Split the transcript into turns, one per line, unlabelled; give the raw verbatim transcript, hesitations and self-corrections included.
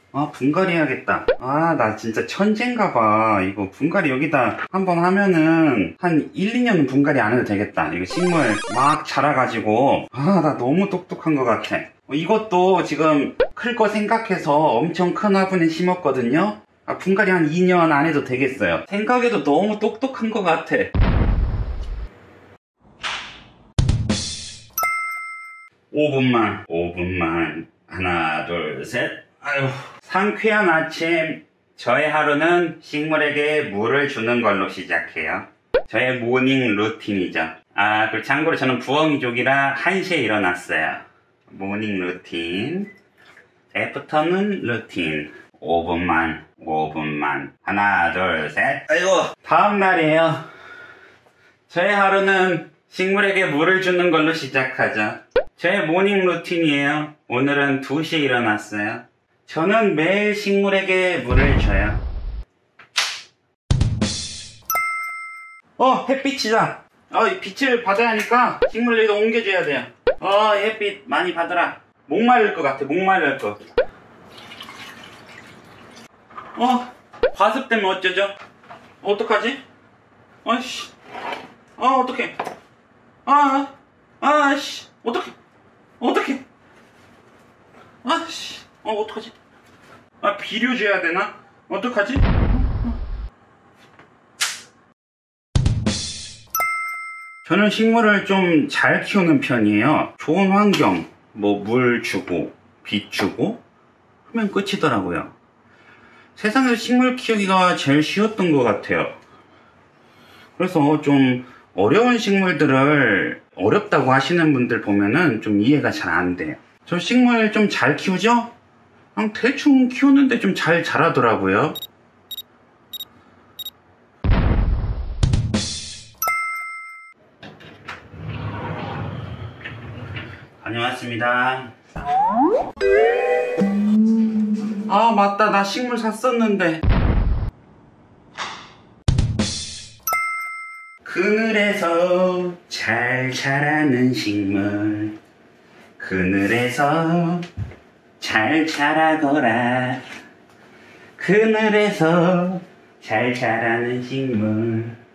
아, 분갈이 해야겠다. 아, 나 진짜 천재인가봐. 이거 분갈이 여기다 한번 하면은 한 일, 이 년은 분갈이 안 해도 되겠다. 이거 식물 막 자라가지고. 아, 나 너무 똑똑한 것 같아. 이것도 지금 클 거 생각해서 엄청 큰 화분에 심었거든요. 아, 분갈이 한 이 년 안 해도 되겠어요. 생각해도 너무 똑똑한 것 같아. 오 분만, 오 분만. 하나, 둘, 셋. 아유, 상쾌한 아침. 저의 하루는 식물에게 물을 주는 걸로 시작해요. 저의 모닝 루틴이죠. 아, 그리고 참고로 저는 부엉이족이라 한 시에 일어났어요. 모닝 루틴. 애프터눈 루틴. 오 분만, 오 분만. 하나, 둘, 셋. 아이고, 다음 날이에요. 저의 하루는 식물에게 물을 주는 걸로 시작하죠. 제 모닝 루틴이에요. 오늘은 두 시에 일어났어요. 저는 매일 식물에게 물을 줘요. 어, 햇빛이다. 어, 빛을 받아야 하니까 식물을 여기다 옮겨줘야 돼요. 어, 햇빛 많이 받아라. 목마를 것 같아, 목마를 것. 어, 과습 때문에 어쩌죠? 어떡하지? 아이씨. 아, 어떡해. 아, 아씨. 어떡해. 어떡해. 아씨. 어, 어떡하지? 아, 비료 줘야 되나? 어떡하지? 저는 식물을 좀 잘 키우는 편이에요. 좋은 환경, 뭐 물 주고, 빛 주고 하면 끝이더라고요. 세상에서 식물 키우기가 제일 쉬웠던 것 같아요. 그래서 좀 어려운 식물들을 어렵다고 하시는 분들 보면은 좀 이해가 잘 안 돼요. 저 식물 좀 잘 키우죠? 그냥 대충 키우는데 좀 잘 자라더라고요. 다녀왔습니다. 아, 맞다. 나 식물 샀었는데. 그늘에서 잘 자라는 식물, 그늘에서 잘 자라거라. 그늘에서 잘 자라는 식물.